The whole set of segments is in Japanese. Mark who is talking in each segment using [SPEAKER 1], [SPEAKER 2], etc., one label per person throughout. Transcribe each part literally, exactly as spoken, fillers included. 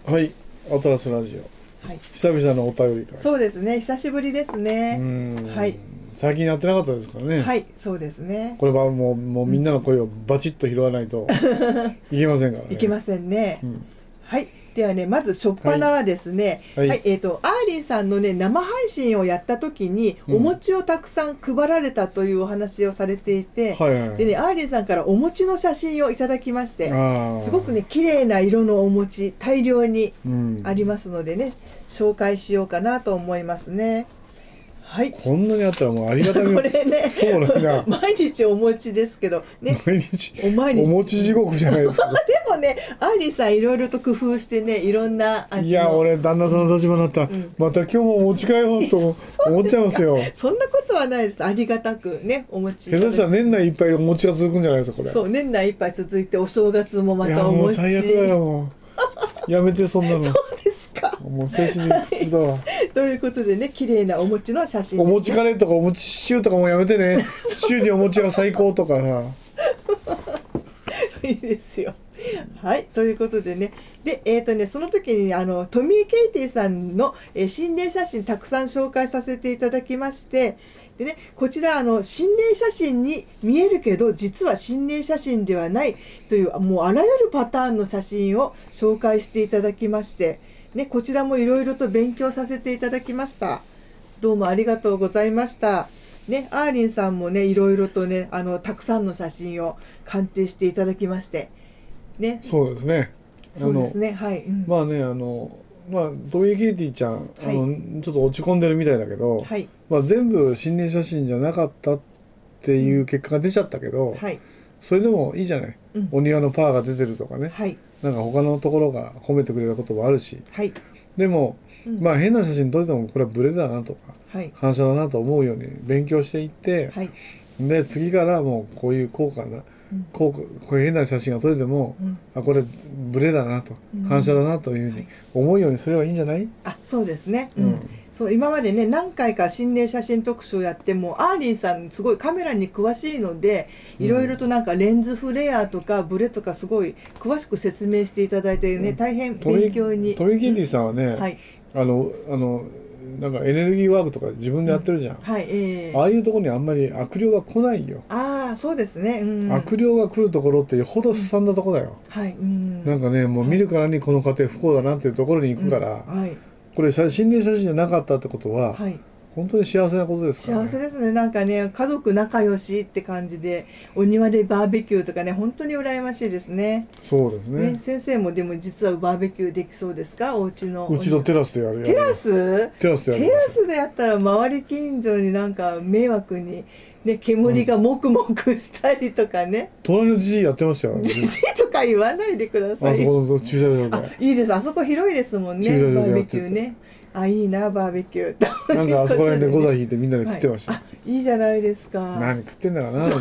[SPEAKER 1] はい、アトラスラジオ、はい、久々のお便り会。
[SPEAKER 2] そうですね、久しぶりですね。うん、はい。
[SPEAKER 1] 最近やってなかったですからね。
[SPEAKER 2] はい、そうですね。
[SPEAKER 1] これはもう、もうみんなの声をバチッと拾わないといけませんからね。
[SPEAKER 2] いけませんね。
[SPEAKER 1] うん、
[SPEAKER 2] はい。ではね、まず初っ端はですね、はい、はい、えっ、ー、とアーリンさんのね生配信をやった時に、うん、お餅をたくさん配られたというお話をされていて、はいはいはい、でねアーリンさんからお餅の写真をいただきまして、すごくね綺麗な色のお餅大量にありますのでね、うん、紹介しようかなと思いますね。はい、
[SPEAKER 1] こんなにあったらもうありがたみ
[SPEAKER 2] これね、
[SPEAKER 1] そうなんだ
[SPEAKER 2] 毎日お餅ですけどね、
[SPEAKER 1] 毎日お毎日お餅地獄じゃないですか。
[SPEAKER 2] でもね、アーリーさんいろいろと工夫してね、いろんな味の。
[SPEAKER 1] いや、俺旦那さんの立場になったら、うん、また今日もお餅かよと思っちゃいますよ。
[SPEAKER 2] そんなことはないです。ありがたくね、お餅。
[SPEAKER 1] 下手したら年内いっぱいお餅が続くんじゃないですか、これ。
[SPEAKER 2] そう、年内いっぱい続いて、お正月もまたお餅。
[SPEAKER 1] いや、もう最悪だよ、もう。やめて、そんなの。
[SPEAKER 2] そうですか。
[SPEAKER 1] もう精神苦痛だわ。
[SPEAKER 2] ということでね、綺麗なお餅の写真、
[SPEAKER 1] ね。お餅カレーとかお餅シチューとかもやめてね。シチューにお餅が最高とかさ。
[SPEAKER 2] いいですよ。はい、ということでね、で、えーとね、その時にあのトミー・ケイティさんの、えー、心霊写真たくさん紹介させていただきまして、でね、こちらあの心霊写真に見えるけど実は心霊写真ではないというもうあらゆるパターンの写真を紹介していただきまして、ね、こちらもいろいろと勉強させていただきました。どうもありがとうございました。ね、アーリンさんもね、いろいろとね、あのたくさんの写真を鑑定していただきまして。ね、
[SPEAKER 1] そうですね。
[SPEAKER 2] そうですね。はい。うん、
[SPEAKER 1] まあね、あの、まあトミー・ケイティちゃん、はい、あのちょっと落ち込んでるみたいだけど、はい、まあ全部心霊写真じゃなかったっていう結果が出ちゃったけど、うん、はい、それでもいいじゃない。うん、お庭のパーが出てるとかね、はい、なんか他のところが褒めてくれたこともあるし、はい、でも、うん、まあ変な写真撮れてもこれはブレだなとか、はい、反射だなと思うように勉強していって、はい、で次からもうこういう効果なこうこういう変な写真が撮れても、うん、あこれブレだなと、うん、反射だなというふうに思うようにすればいいんじゃない？
[SPEAKER 2] あ、そうですね、うんうん、そう今までね何回か心霊写真特集をやってもアーリーさんすごいカメラに詳しいのでいろいろとなんかレンズフレアとかブレとかすごい詳しく説明していただいてね、うん、大変勉強に。
[SPEAKER 1] トミー・ケイティさんはね、うん、はい、あのあのなんかエネルギーワークとか自分でやってるじゃん、うん、はい、えー、ああいうところにあんまり悪霊は来ないよ。
[SPEAKER 2] ああ、そうですね、うん、
[SPEAKER 1] 悪霊が来るところってよほどすさんだところだよ、うん、はい、うん、なんかねもう見るからにこの家庭不幸だなっていうところに行くから、うん、はい、これ心霊写真じゃなかったってことは、はい、本当に幸せなことですからね。
[SPEAKER 2] 幸せですね。なんかね家族仲良しって感じでお庭でバーベキューとかね本当に羨ましいですね。
[SPEAKER 1] そうです ね,
[SPEAKER 2] ね先生もでも実はバーベキューできそうですか？お家の
[SPEAKER 1] うちのテラスでやる。
[SPEAKER 2] テラス
[SPEAKER 1] テラスでやる。
[SPEAKER 2] テラスでやったら周り近所になんか迷惑にね、煙がもくもくしたりとかね、
[SPEAKER 1] うん、隣のじじいやってましたよ。
[SPEAKER 2] じじいとか言わないでください。
[SPEAKER 1] あそこの駐車場で。
[SPEAKER 2] あ、いいです。あそこ広いですもんね。バーベキューね。あ、いいなバーベキュー。
[SPEAKER 1] なんかあそこら辺でゴザ引いてみんなで食ってました。はい、
[SPEAKER 2] あ、いいじゃないですか。
[SPEAKER 1] 何食ってんだかなと思って。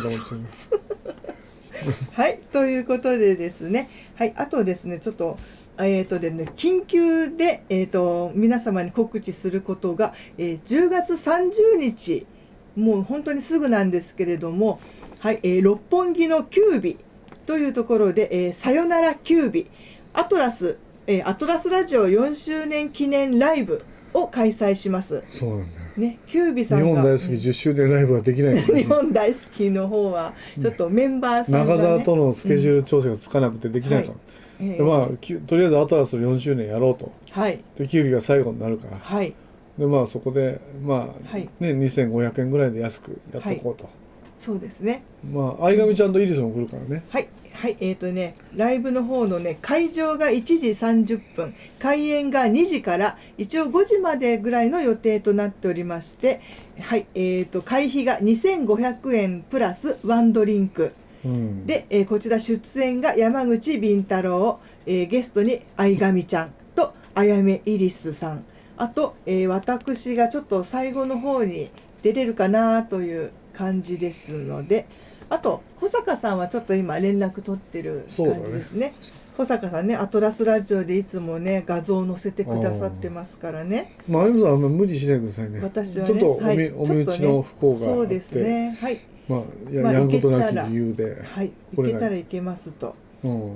[SPEAKER 2] はい、ということでですね。はい、あとですね、ちょっと。えーとでね、緊急で、えーと皆様に告知することが、えー、じゅうがつさんじゅうにちもう本当にすぐなんですけれども、はい、えー、六本木のキュービというところで、えー、さよならキュービアトラス、えー、アトラスラジオよんしゅうねん記念ライブを開催します。
[SPEAKER 1] そうなんだよ
[SPEAKER 2] ね、キュービさんが
[SPEAKER 1] 日本大好きじゅっしゅうねんライブができない、ね、
[SPEAKER 2] 日本大好きの方はちょっとメンバーさんが、ね、
[SPEAKER 1] 中澤とのスケジュール調整がつかなくてできないから、うん、はい、でまあ、とりあえずアトラスのよんしゅうねんやろうと、はい、でキュービが最後になるから、はい、でまあそこでまあ、はい、ね、にせんごひゃくえんぐらいで安くやっていこうと、はい、
[SPEAKER 2] そうですね。
[SPEAKER 1] まあ相上ちゃんとイリスも来るからね。
[SPEAKER 2] はいはい、えーとね、ライブの方のね会場がいちじさんじゅっぷん、開演がにじから一応ごじまでぐらいの予定となっておりまして、はい、えーと会費がにせんごひゃくえんプラスワンドリンク、うん、で、えー、こちら出演が山口敏太郎、えー、ゲストに相上ちゃんとあやめイリスさん、あと、えー、私がちょっと最後の方に出れるかなという感じですので、あと保坂さんはちょっと今連絡取ってる感じですね。保坂さんね、アトラスラジオでいつもね画像を載せてくださってますからね。
[SPEAKER 1] まああゆみさんは無理しないでくださいね。
[SPEAKER 2] 私はね、
[SPEAKER 1] ちょっとおみ、はい、お身内の不幸があって、
[SPEAKER 2] そうですね、はい、
[SPEAKER 1] まあや、まあ、やんことなき理由で、
[SPEAKER 2] はい、行けたら行けますと、うん、はい、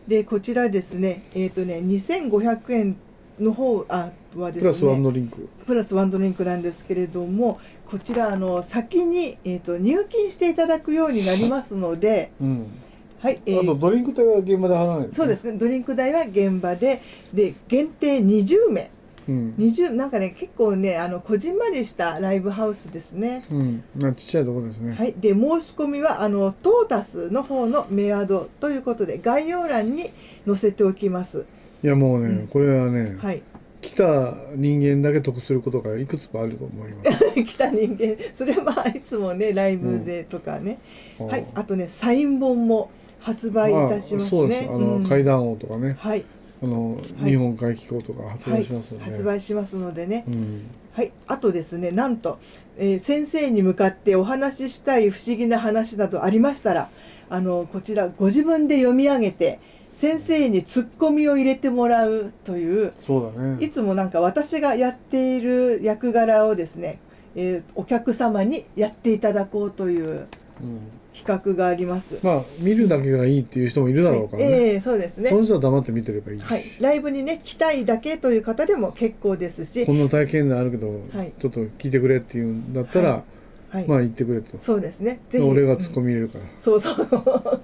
[SPEAKER 2] でこちらですね、えっ、ー、とねにせんごひゃくえんの方あはですね、
[SPEAKER 1] プラスワンドリンク
[SPEAKER 2] プラスワンドリンクなんですけれども、こちらあの先に、えー、と入金していただくようになりますので、
[SPEAKER 1] うん、
[SPEAKER 2] はい、えー、
[SPEAKER 1] あとドリンク代は現場で払わないですね。
[SPEAKER 2] そうですね、ドリンク代は現場で、で限定にじゅうめい、うん、にじゅうなんかね結構ねあのこじんまりしたライブハウスですね。
[SPEAKER 1] うん、まあちっちゃいところですね。
[SPEAKER 2] はい、で申し込みはあのトータスの方のメアドということで概要欄に載せておきます。
[SPEAKER 1] いやもうね、うん、これはね、
[SPEAKER 2] はい、
[SPEAKER 1] 来た人間だけ得することがいくつもあると思います。
[SPEAKER 2] 来た人間、それはまあいつもねライブでとかね、うん、はい、あとねサイン本も発売いたしますね。
[SPEAKER 1] そうです。あの、うん、怪談王とかね、
[SPEAKER 2] はい、
[SPEAKER 1] あの、はい、日本怪奇校とか発売しますので、
[SPEAKER 2] はい、発売しますのでね、
[SPEAKER 1] うん、
[SPEAKER 2] はい、あとですね、なんと、えー、先生に向かってお話ししたい不思議な話などありましたら、あのこちらご自分で読み上げて先生にツッコミを入れてもらうという、
[SPEAKER 1] そうだね、
[SPEAKER 2] いつもなんか私がやっている役柄をですね、えー、お客様にやっていただこうという企画があります。
[SPEAKER 1] うん、まあ見るだけがいいっていう人もいるだろうからね、はい、
[SPEAKER 2] えー、そうですね、
[SPEAKER 1] その人は黙って見てればいいし、
[SPEAKER 2] はい、ライブにね来たいだけという方でも結構ですし、
[SPEAKER 1] こんな体験があるけど、はい、ちょっと聞いてくれっていうんだったら、はいはい、まあ言ってくれと。
[SPEAKER 2] そうですね、ぜひ
[SPEAKER 1] 俺がツッコミ入れるから、
[SPEAKER 2] うん、そうそう、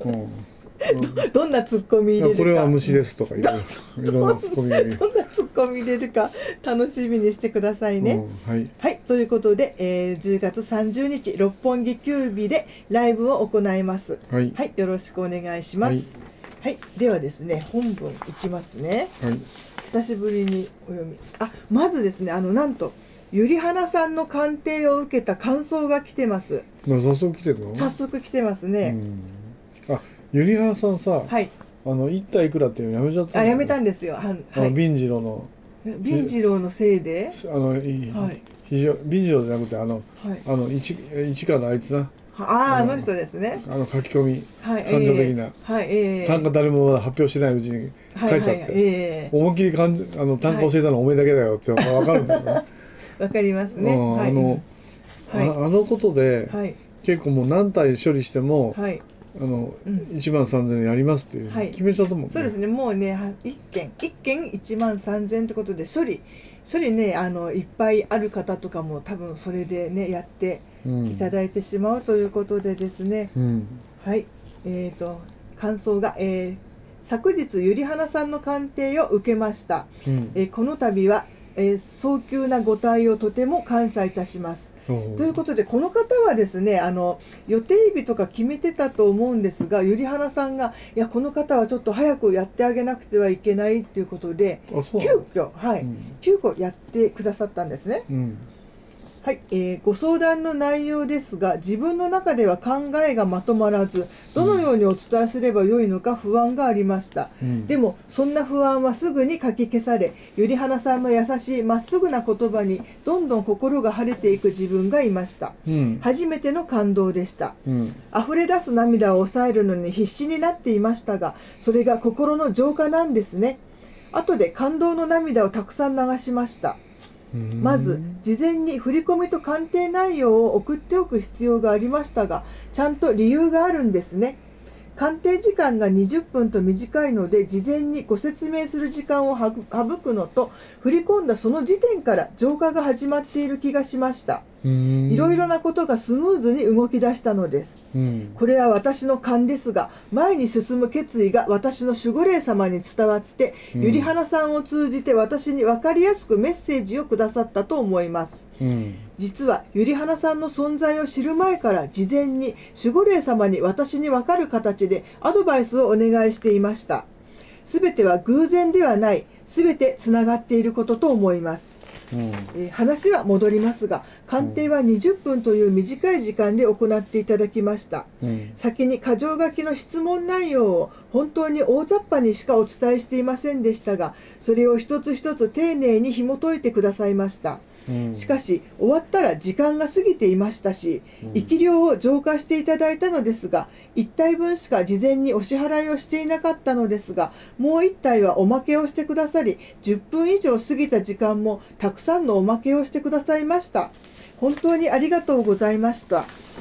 [SPEAKER 2] うんどんなツッコミ入れるか、
[SPEAKER 1] これは虫ですとかいろんなツッコミ入れる、
[SPEAKER 2] どんなツッコミ入れるか楽しみにしてくださいね。
[SPEAKER 1] うん、はい、
[SPEAKER 2] はい、ということで、えー、じゅうがつさんじゅうにち六本木キュービでライブを行います。はい、はい、よろしくお願いします。はい、はい、ではですね本文いきますね。はい、久しぶりにお読み、あまずですねあのなんとゆりはなさんの鑑定を受けた感想が来てます。
[SPEAKER 1] 早速来てるの？
[SPEAKER 2] 早速来てますね。
[SPEAKER 1] うん、あゆりはなさんさ、はい、あの一体いくらっていうのやめちゃったんだよね。
[SPEAKER 2] あやめたんですよ。は、
[SPEAKER 1] はい、瓶次郎の
[SPEAKER 2] 瓶次郎のせいで
[SPEAKER 1] あの、はい、非常瓶次郎じゃなくてあの、はい、あの一一からあいつな
[SPEAKER 2] あああの人ですね。
[SPEAKER 1] あの書き込み、はい、感情的な、はいえー、単価誰も発表してないうちに書いちゃって、はいはいえー、思いっきりかんあの単価教えたのおめえだけだよって分かるんだよね。
[SPEAKER 2] わかりますね。
[SPEAKER 1] うん、あの、はい、あ, あのことで、はい、結構もう何体処理しても、はい、あの、うん、いちまんさんぜんえんやりますっていう決めちゃったもんね、はい、
[SPEAKER 2] そうですね。もうねいっけんいっけんいちまんさんぜんえんってことで処理処理ねあのいっぱいある方とかも多分それでねやっていただいてしまうということでですね、うん、はいえーと感想が、えー、昨日ゆりはなさんの鑑定を受けました、うんえー、この度はえー、早急なご対応とても感謝いたします。ということでこの方はですねあの予定日とか決めてたと思うんですがゆりはなさんがいやこの方はちょっと早くやってあげなくてはいけないということで急遽、はいうん、急遽やってくださったんですね。うんはいえー、ご相談の内容ですが自分の中では考えがまとまらずどのようにお伝えすればよいのか不安がありました、うん、でもそんな不安はすぐにかき消されゆりはなさんの優しいまっすぐな言葉にどんどん心が晴れていく自分がいました、うん、初めての感動でした、うん、溢れ出す涙を抑えるのに必死になっていましたがそれが心の浄化なんですね。後で感動の涙をたくさん流しました。まず事前に振り込みと鑑定内容を送っておく必要がありましたがちゃんと理由があるんですね。鑑定時間がにじゅっぷんと短いので事前にご説明する時間を省くのと振り込んだその時点から浄化が始まっている気がしました。いろいろなことがスムーズに動き出したのです。これは私の勘ですが前に進む決意が私の守護霊様に伝わってゆりはなさんを通じて私に分かりやすくメッセージをくださったと思います。うん実はゆりはなさんの存在を知る前から事前に守護霊様に私に分かる形でアドバイスをお願いしていました。すべては偶然ではない、すべてつながっていることと思います。うんえー、話は戻りますが鑑定はにじゅっぷんという短い時間で行っていただきました、うん、先に箇条書きの質問内容を本当に大雑把にしかお伝えしていませんでしたがそれを一つ一つ丁寧に紐解いてくださいました。しかし終わったら時間が過ぎていましたし生き量を浄化していただいたのですがいち体分しか事前にお支払いをしていなかったのですがもういち体はおまけをしてくださりじゅっぷん以上過ぎた時間もたくさんのおまけをしてくださいました。本当にありがとうございました。きっ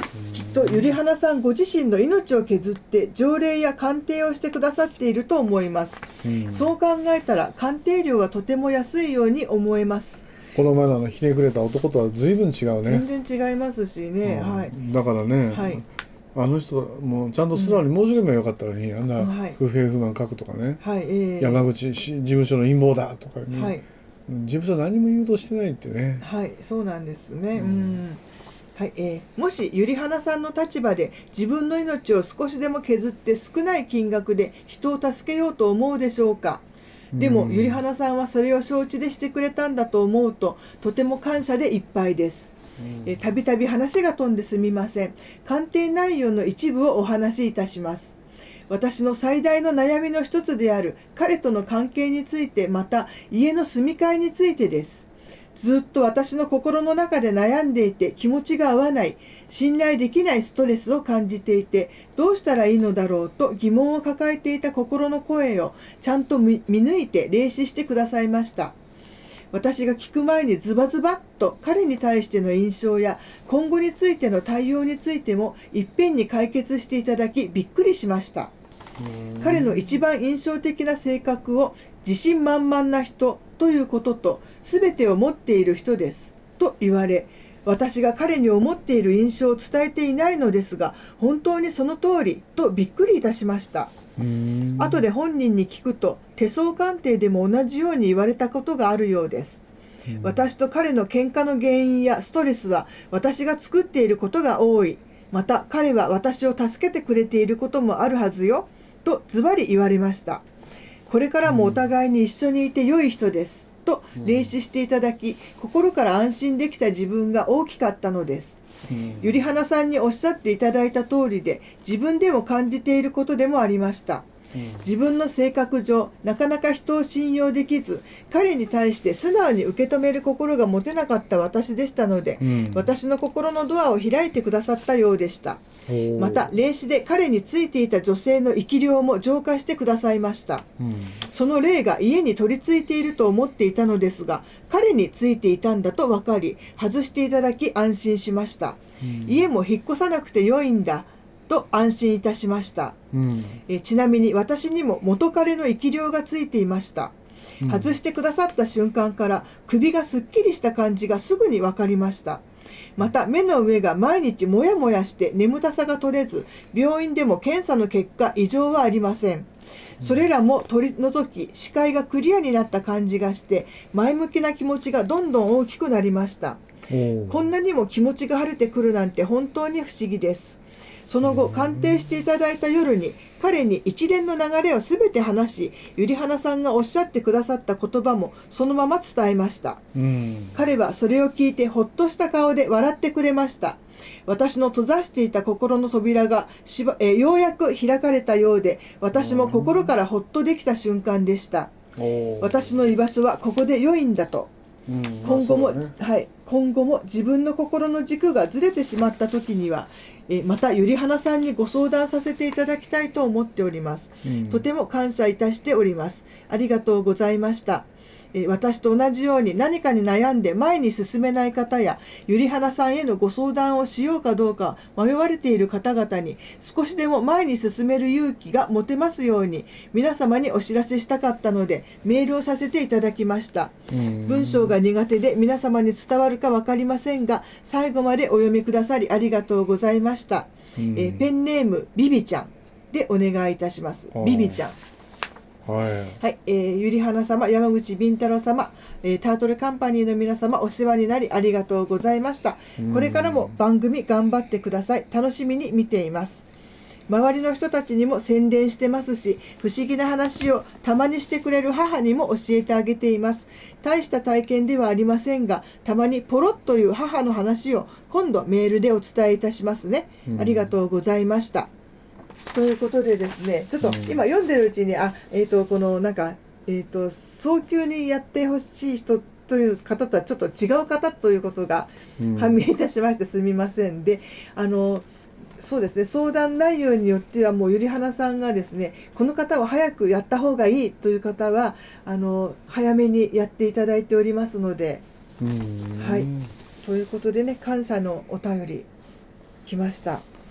[SPEAKER 2] とゆりはなさんご自身の命を削って条例や鑑定をしてくださっていると思います。そう考えたら鑑定料はとても安いように思えます。
[SPEAKER 1] この前のあのひねくれた男とは随分違うね。
[SPEAKER 2] 全然違いますしね、はい、
[SPEAKER 1] だからね、はい、あの人もうちゃんと素直に申し訳ばよかったのに、うん、あんな不平不満書くとかね、はい、えー、山口事務所の陰謀だとかね、はい、事務所何も誘導してないってね。
[SPEAKER 2] はい、そうなんですね。うん、うんはい、えー、もしゆりはなさんの立場で自分の命を少しでも削って少ない金額で人を助けようと思うでしょうか。でもゆりはなさんはそれを承知でしてくれたんだと思うととても感謝でいっぱいです。たびたび話が飛んですみません。鑑定内容の一部をお話しいたします。私の最大の悩みの一つである彼との関係について、また家の住み替えについてです。ずっと私の心の中で悩んでいて、気持ちが合わない、信頼できないストレスを感じていて、どうしたらいいのだろうと疑問を抱えていた心の声をちゃんと見抜いて霊視してくださいました。私が聞く前にズバズバッと彼に対しての印象や今後についての対応についてもいっぺんに解決していただきびっくりしました。彼の一番印象的な性格を自信満々な人ということと全てを持っている人ですと言われ、私が彼に思っている印象を伝えていないのですが本当にその通りとびっくりいたしました。後で本人に聞くと手相鑑定でも同じように言われたことがあるようです。私と彼の喧嘩の原因やストレスは私が作っていることが多い。また彼は私を助けてくれていることもあるはずよとズバリ言われました。これからもお互いに一緒にいて良い人ですと霊視していただき、心から安心できた自分が大きかったのです。ゆりはなさんにおっしゃっていただいた通りで自分でも感じていることでもありました。自分の性格上なかなか人を信用できず、彼に対して素直に受け止める心が持てなかった私でしたので、うん、私の心のドアを開いてくださったようでした。また霊視で彼についていた女性の生き量も浄化してくださいました、うん、その霊が家に取り付いていると思っていたのですが、彼についていたんだと分かり外していただき安心しました、うん、家も引っ越さなくてよいんだと安心いたしました、うん、えちなみに私にも元彼の生き量がついていました、うん、外してくださった瞬間から首がすっきりした感じがすぐに分かりました。また目の上が毎日もやもやして眠たさが取れず、病院でも検査の結果異常はありません。それらも取り除き視界がクリアになった感じがして前向きな気持ちがどんどん大きくなりました。こんなにも気持ちが晴れてくるなんて本当に不思議です。その後鑑定していただいた夜に彼に一連の流れをすべて話し、ゆりはなさんがおっしゃってくださった言葉もそのまま伝えました、うん、彼はそれを聞いてほっとした顔で笑ってくれました。私の閉ざしていた心の扉がしばえようやく開かれたようで、私も心からほっとできた瞬間でした。私の居場所はここで良いんだと、うん、今後も、ね、はい、今後も自分の心の軸がずれてしまった時にはえまたゆりはなさんにご相談させていただきたいと思っております、うん、とても感謝いたしております。ありがとうございました。え私と同じように何かに悩んで前に進めない方やゆりはなさんへのご相談をしようかどうか迷われている方々に少しでも前に進める勇気が持てますように皆様にお知らせしたかったのでメールをさせていただきました。文章が苦手で皆様に伝わるか分かりませんが最後までお読みくださりありがとうございました。えペンネームビビちゃんでお願いいたします。ビビちゃん、はい、はい、えー、ゆりはな様、山口敏太郎様、えー、タートルカンパニーの皆様お世話になりありがとうございました。これからも番組頑張ってください。楽しみに見ています。周りの人たちにも宣伝してますし、不思議な話をたまにしてくれる母にも教えてあげています。大した体験ではありませんが、たまにポロッという母の話を今度メールでお伝えいたしますね。ありがとうございました。ということでですね、ちょっと今読んでるうちに、あ、えーと、このなんか、えーと、早急にやってほしい人という方とはちょっと違う方ということが判明いたしましてすみません。で、あの、そうですね、相談内容によってはもうゆりはなさんがですね、この方は早くやった方がいいという方は、あの、早めにやっていただいておりますので、はい。ということでね、感謝のお便り来ました。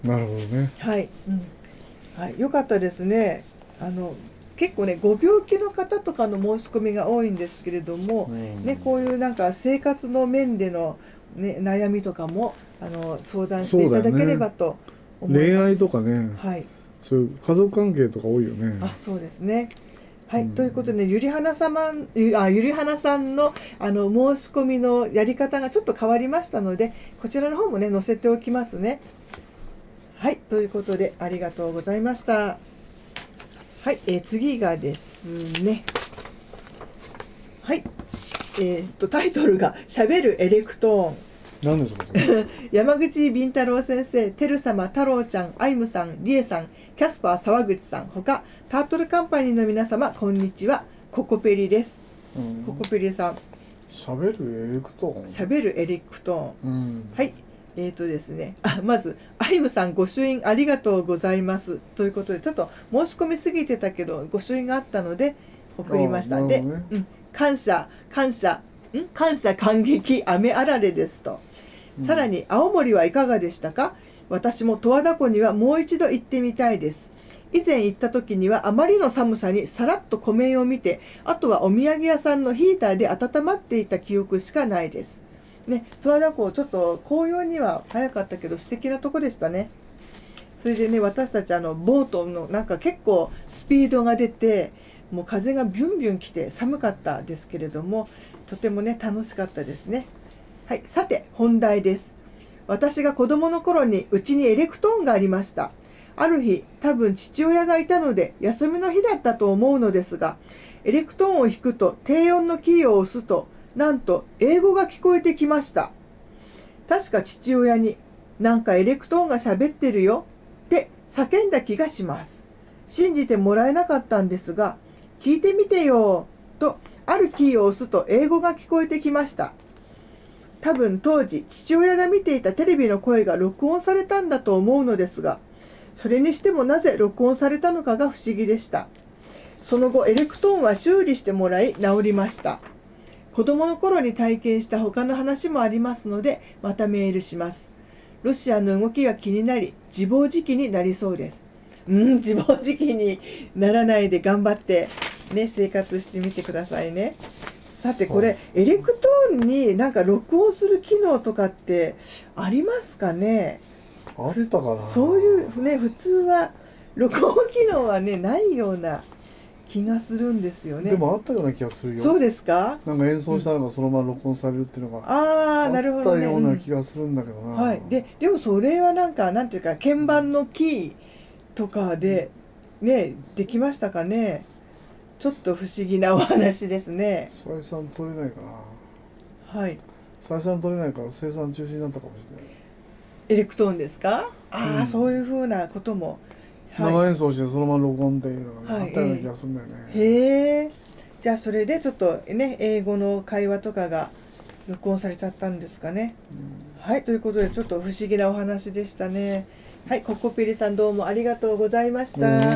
[SPEAKER 1] なるほどね。
[SPEAKER 2] はい、うん、はい、よかったですね。あの結構ねご病気の方とかの申し込みが多いんですけれども、うん、ね、こういうなんか生活の面での、ね、悩みとかもあの相談していただければと思います。
[SPEAKER 1] 恋愛とかね、
[SPEAKER 2] はい、
[SPEAKER 1] そういう家族関係とか多いよね。
[SPEAKER 2] あ、そうですね。はい、うん、ということで、ね、ゆりはな様ゆあゆりはなさんのあの申し込みのやり方がちょっと変わりましたので、こちらの方もね載せておきますね。はい、ということでありがとうございました。はい、えー、次がですね、はい、えー、とタイトルが「しゃべるエレクトーン」。
[SPEAKER 1] 何ですか
[SPEAKER 2] 山口敏太郎先生、てる様、太郎ちゃん、アイムさん、りえさん、キャスパー沢口さん、ほかタートルカンパニーの皆様、こんにちは。ココペリです。うん、ココペリさん。
[SPEAKER 1] しゃべるエレクトーン。
[SPEAKER 2] しゃべるエレクトーン。
[SPEAKER 1] うん、
[SPEAKER 2] はい。えーとですね、あまずアイムさんご朱印ありがとうございますということで、ちょっと申し込みすぎてたけどご朱印があったので送りました。で、ね、うん、感謝感謝ん感謝感激雨あられですと、うん、さらに青森はいかがでしたか。私も十和田湖にはもう一度行ってみたいです。以前行った時にはあまりの寒さにさらっと湖面を見て、あとはお土産屋さんのヒーターで温まっていた記憶しかないです。ね、十和田湖ちょっと紅葉には早かったけど素敵なとこでしたね。それでね、私たちあのボートのなんか結構スピードが出て、もう風がビュンビュン来て寒かったですけれども、とてもね楽しかったですね。はい、さて本題です。私が子供の頃にうちにエレクトーンがありました。ある日、多分父親がいたので休みの日だったと思うのですが、エレクトーンを弾くと低音のキーを押すとなんと英語が聞こえてきました。確か父親になんかエレクトーンが喋ってるよって叫んだ気がします。信じてもらえなかったんですが、聞いてみてよとあるキーを押すと英語が聞こえてきました。多分当時父親が見ていたテレビの声が録音されたんだと思うのですが、それにしてもなぜ録音されたのかが不思議でした。その後エレクトーンは修理してもらい治りました。子供の頃に体験した他の話もありますので、またメールします。ロシアの動きが気になり、自暴自棄になりそうです。うん、自暴自棄にならないで頑張って、ね、生活してみてくださいね。さて、これ、エレクトーンになんか録音する機能とかってありますかね。
[SPEAKER 1] あったかな。
[SPEAKER 2] そういうね、普通は録音機能はね、ないような気がするんですよね。
[SPEAKER 1] でもあったような気がするよ。
[SPEAKER 2] そうですか。
[SPEAKER 1] なんか演奏したのがそのまま録音されるっていうのが、
[SPEAKER 2] ああ、なるほどね。
[SPEAKER 1] あったような気がするんだけどな。
[SPEAKER 2] はい。で、でもそれはなんかなんていうか鍵盤のキーとかでねできましたかね。ちょっと不思議なお話ですね。
[SPEAKER 1] 採算取れないかな。
[SPEAKER 2] はい。
[SPEAKER 1] 採算取れないから生産中止になったかもしれない。
[SPEAKER 2] エレクトーンですか。ああ、うん、そういうふうなことも。
[SPEAKER 1] はい、生演奏してそのまま録音っていうのが、ね、はい、あったような気がするんだよね。
[SPEAKER 2] へえ。じゃあそれでちょっとね英語の会話とかが録音されちゃったんですかね。うん、はい、ということでちょっと不思議なお話でしたね。はい、ココピリさんどうもありがとうございました。はい、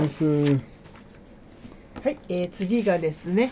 [SPEAKER 2] えー、次がですね。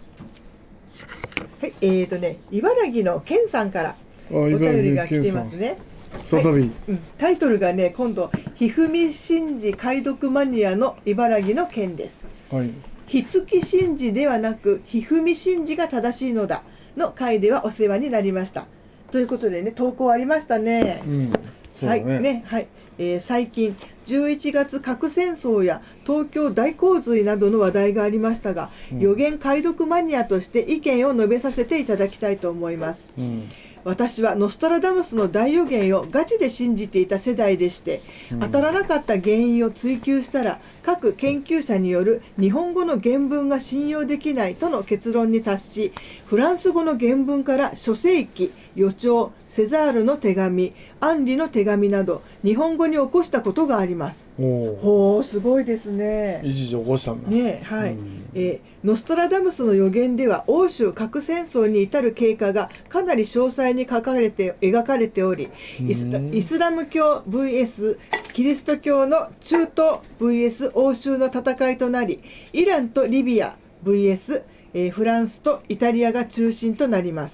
[SPEAKER 2] はい、えーとね茨城のケンさんからお便りが来ていますね。
[SPEAKER 1] 再び、はい、
[SPEAKER 2] うん、タイトルがね今度ひふみ神事解読マニアの茨城の件です。
[SPEAKER 1] はい、
[SPEAKER 2] ひつき神事ではなくひふみ神事が正しいのだの回ではお世話になりましたということでね投稿ありましたね。
[SPEAKER 1] うん、そうだね。
[SPEAKER 2] はいね、はい、えー、最近じゅういちがつ核戦争や東京大洪水などの話題がありましたが、うん、予言解読マニアとして意見を述べさせていただきたいと思います。うん、私はノストラダムスの大予言をガチで信じていた世代でして、うん、当たらなかった原因を追求したら各研究者による日本語の原文が信用できないとの結論に達し、フランス語の原文から書世記、予兆、セザールの手紙、アンリの手紙など日本語に起こしたことがあります。ほう、すごいですね。
[SPEAKER 1] 一時起こしたんだ
[SPEAKER 2] ね。はい、うん、えー、ノストラダムスの予言では欧州核戦争に至る経過がかなり詳細に書かれて描かれており、イスラ、イスラム教 ブイエス キリスト教の中東 ブイエス 欧州の戦いとなり、イランとリビア ブイエス、えー、フランスとイタリアが中心となります。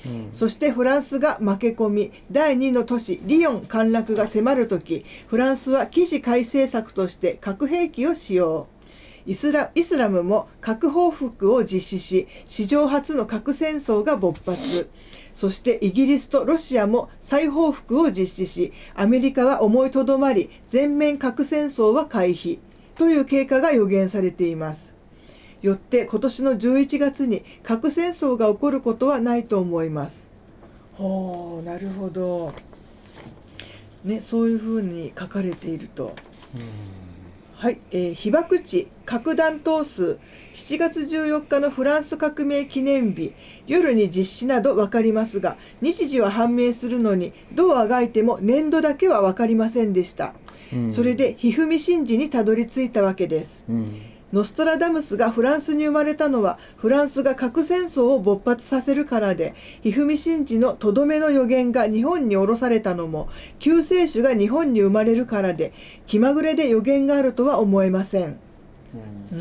[SPEAKER 2] うん、そしてフランスが負け込みだいにの都市リヨン陥落が迫るとき、フランスは起死回生策として核兵器を使用。イスラ、イスラムも核報復を実施し、史上初の核戦争が勃発。そしてイギリスとロシアも再報復を実施し、アメリカは思いとどまり全面核戦争は回避という経過が予言されています。よって今年のじゅういちがつに核戦争が起こることはないと思います。ほう、なるほど、ね、そういうふうに書かれていると。はい、えー、被爆地核弾頭数しちがつじゅうよっかのフランス革命記念日夜に実施など分かりますが、日時は判明するのにどうあがいても年度だけは分かりませんでした。うん、それでひふみ神事にたどり着いたわけです。うん、ノストラダムスがフランスに生まれたのはフランスが核戦争を勃発させるからで、ひふみ神事のとどめの予言が日本に下ろされたのも救世主が日本に生まれるからで、気まぐれで予言があるとは思えません。うん、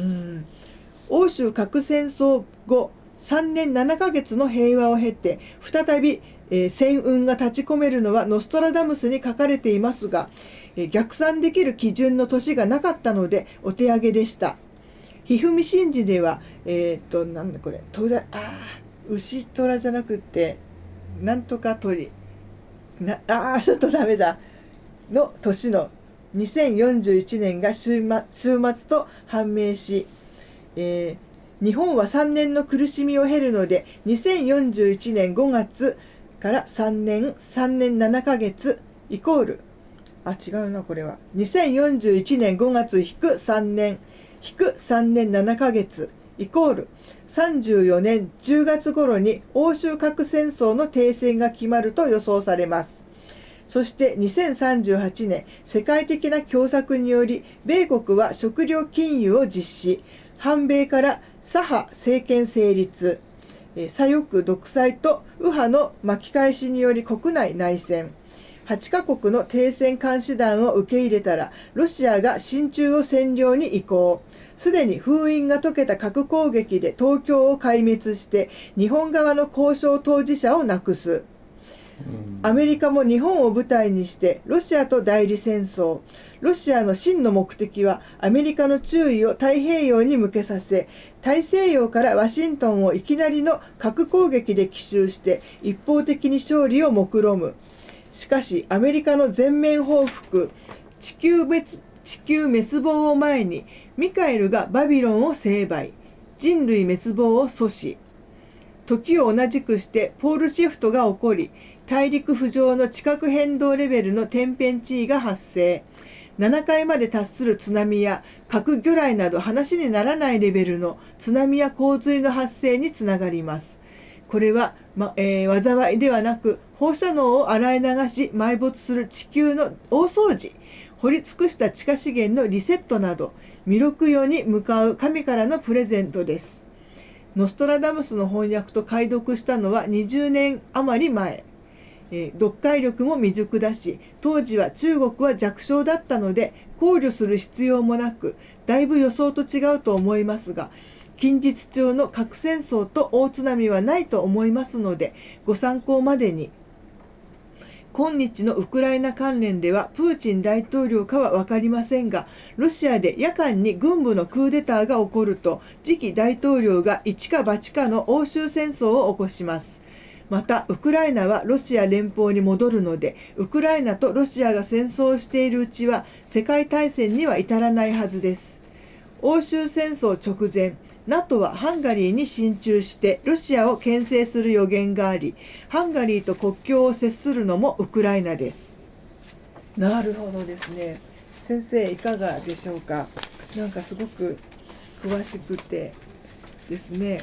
[SPEAKER 2] 欧州核戦争後さんねんななかげつの平和を経て再び、えー、戦運が立ち込めるのはノストラダムスに書かれていますが、えー、逆算できる基準の年がなかったのでお手上げでした。ひふみ神事では、えー、っと、なんだこれ、虎、あ牛虎じゃなくて、なんとか鳥、なあー、ちょっとダメだ、の年のにせんよんじゅういちねんが終末と判明し、えー、日本はさんねんの苦しみを経るので、にせんよんじゅういちねんごがつからさんねん、さんねんななかげつイコール、あ、違うな、これは。にせんよんじゅういちねんごがつ引くさんねん。引くさんねんななかげつイコールさんじゅうよねんじゅうがつ頃に欧州核戦争の停戦が決まると予想されます。そしてにせんさんじゅうはちねん世界的な凶作により米国は食糧禁輸を実施、反米から左派政権成立、左翼独裁と右派の巻き返しにより国内内戦、はちかこくの停戦監視団を受け入れたらロシアが親中を占領に移行、すでに封印が解けた核攻撃で東京を壊滅して日本側の交渉当事者をなくす。アメリカも日本を舞台にしてロシアと代理戦争。ロシアの真の目的はアメリカの注意を太平洋に向けさせ、大西洋からワシントンをいきなりの核攻撃で奇襲して一方的に勝利を目論む。しかしアメリカの全面報復、地球滅、地球滅亡を前にミカエルがバビロンを成敗、人類滅亡を阻止。時を同じくしてポールシフトが起こり、大陸浮上の地殻変動レベルの天変地異が発生。ななかいまで達する津波や核魚雷など話にならないレベルの津波や洪水の発生につながります。これは、まえー、災いではなく放射能を洗い流し埋没する地球の大掃除、掘り尽くした地下資源のリセットなど弥勒世に向かう神からのプレゼントです。ノストラダムスの翻訳と解読したのはにじゅうねん余り前。えー、読解力も未熟だし、当時は中国は弱小だったので考慮する必要もなく、だいぶ予想と違うと思いますが、近日中の核戦争と大津波はないと思いますので、ご参考までに。今日のウクライナ関連ではプーチン大統領かは分かりませんが、ロシアで夜間に軍部のクーデターが起こると次期大統領が一か八かの欧州戦争を起こします。またウクライナはロシア連邦に戻るので、ウクライナとロシアが戦争をしているうちは世界大戦には至らないはずです。欧州戦争直前、ナト はハンガリーに進駐してロシアを牽制する予言があり、ハンガリーと国境を接するのもウクライナです。なるほどですね。先生いかがでしょうか。なんかすごく詳しくてですね。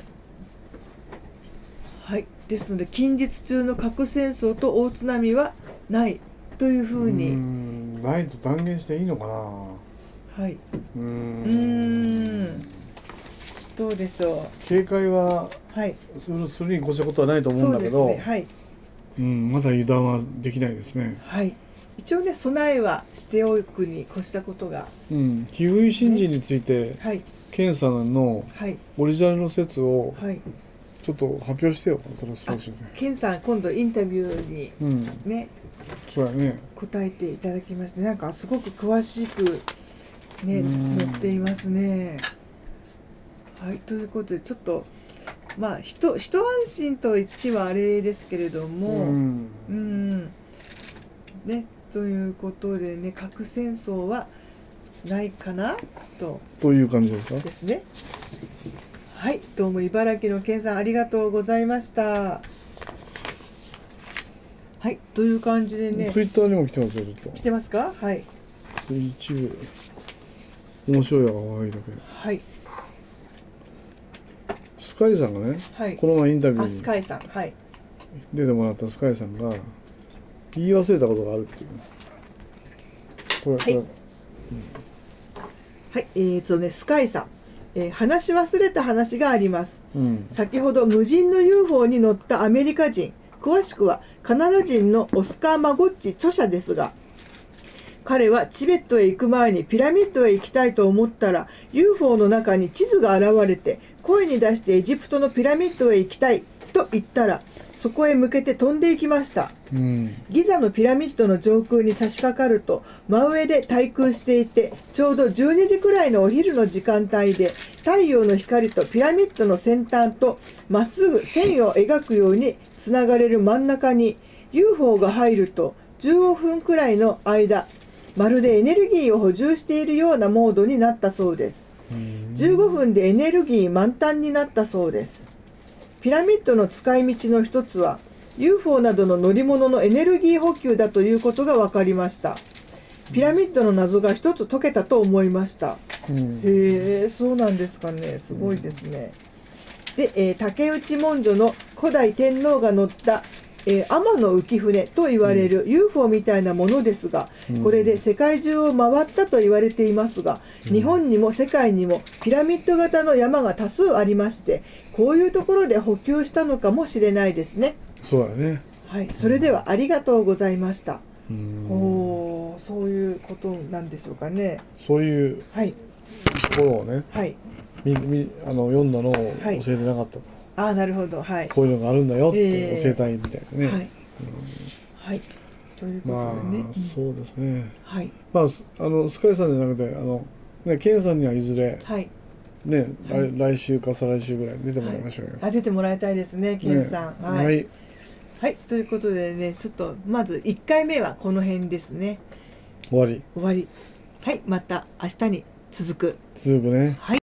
[SPEAKER 2] はい、ですので近日中の核戦争と大津波はないというふうに。うー
[SPEAKER 1] ん、ないと断言していいのかな。
[SPEAKER 2] はい。
[SPEAKER 1] うーん。
[SPEAKER 2] うーんどうでしょ
[SPEAKER 1] う。警戒はする、するに越したことはないと思うんだけど、ね、はい、うん、まだ油断はできないですね。
[SPEAKER 2] はい。一応ね、備えはしておくに越したことが。
[SPEAKER 1] うん。ひふみ神事について、ね、はい、ケンさんのオリジナルの説を、はい、 ちょっと発表してよ、それスラッシュで。
[SPEAKER 2] ケンさん今度インタビューにね、
[SPEAKER 1] うん、そうやね、
[SPEAKER 2] 答えていただきまして、なんかすごく詳しくね載っていますね。はい、ということでちょっとまあ一一安心と言ってはあれですけれども、うん、うんね、ということでね、核戦争はないかなと。
[SPEAKER 1] という感じですか。
[SPEAKER 2] ですね。はい、どうも茨城の健さんありがとうございました。はい、という感じでね。
[SPEAKER 1] ツイッターにも来てますよ、ちょっと。
[SPEAKER 2] 来てますか。はい。
[SPEAKER 1] 一部面白いやが悪いだけ。
[SPEAKER 2] はい。
[SPEAKER 1] スカイさんがね、はい、この前インタビューに
[SPEAKER 2] スカイさん、はい、
[SPEAKER 1] 出てもらったスカイさんが言い忘れたことがあるっていう。これ、はい、これ、うん、
[SPEAKER 2] はい、えーとね、スカイさん、えー、話し忘れた話があります、うん、先ほど無人の ユーフォー に乗ったアメリカ人、詳しくはカナダ人のオスカー・マゴッチ著者ですが、彼はチベットへ行く前にピラミッドへ行きたいと思ったら ユーフォー の中に地図が現れて、声に出してエジプトのピラミッドへ行きたいと言ったら、そこへ向けて飛んでいきました、うん、ギザのピラミッドの上空に差し掛かると真上で対空していて、ちょうどじゅうにじくらいのお昼の時間帯で、太陽の光とピラミッドの先端とまっすぐ線を描くようにつながれる真ん中に ユーフォー が入るとじゅうごふんくらいの間、まるでエネルギーを補充しているようなモードになったそうです。じゅうごふんでエネルギー満タンになったそうです。ピラミッドの使い道の一つは ユーフォー などの乗り物のエネルギー補給だということが分かりました。ピラミッドの謎が一つ解けたと思いました、うん、へえ、そうなんですかね、すごいですね、うん、で、えー、竹内文書の古代天皇が乗ったえー、天の浮舟と言われる ユーフォー みたいなものですが、これで世界中を回ったと言われていますが、日本にも世界にもピラミッド型の山が多数ありまして、こういうところで補給したのかもしれないですね。
[SPEAKER 1] そうだね。
[SPEAKER 2] はい、それではありがとうございました。うん、おー、そういうことなんでしょうかね。
[SPEAKER 1] そういうところをね、はい、みみあの読んだのを教えてなかったと。はい、
[SPEAKER 2] あ、なるほど、はい、
[SPEAKER 1] こういうのがあるんだよって教えたいみたいなね、えー、はい、うん、
[SPEAKER 2] はい、ということでね、
[SPEAKER 1] まあ、そうですね、
[SPEAKER 2] はい、
[SPEAKER 1] まあ、あのスカイさんじゃなくて、あのね、ケンさんにはいずれ、はい、ね、はい、来, 来週か再来週ぐらい出てもらいましょうよ、
[SPEAKER 2] はい、あ、出てもらいたいですね、ケンさん、ね、はい、はい、はい、ということでね、ちょっとまずいっかいめはこの辺ですね。
[SPEAKER 1] 終わり。
[SPEAKER 2] 終わり。はい、また明日に続く。
[SPEAKER 1] 続くね。
[SPEAKER 2] はい。